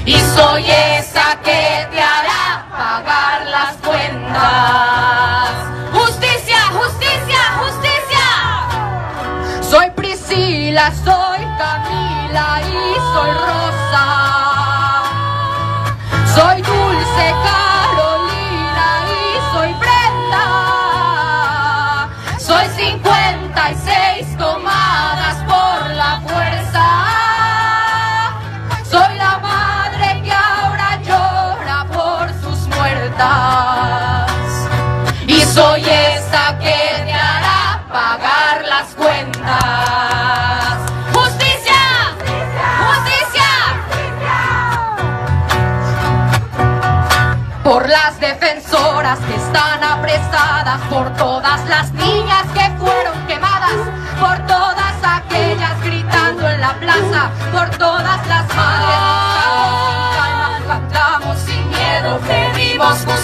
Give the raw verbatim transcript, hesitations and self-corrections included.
y soy esa que te hará pagar las cuentas. Justicia, justicia, justicia. Soy Priscila, soy Camila y soy Rosa. Soy Dulce, Carolina y soy Brenda. Soy cincuenta y seis tomadas por la fuerza. Soy la madre que ahora llora por sus muertas. Y soy esa que te hará pagar las cuentas. ¡Justicia! ¡Justicia! Por las defensoras que están apresadas, por todas las niñas que fueron quemadas, por todas aquellas gritando en la plaza, por todas las madres buscamos sin calma, cantamos sin miedo, pedimos justicia.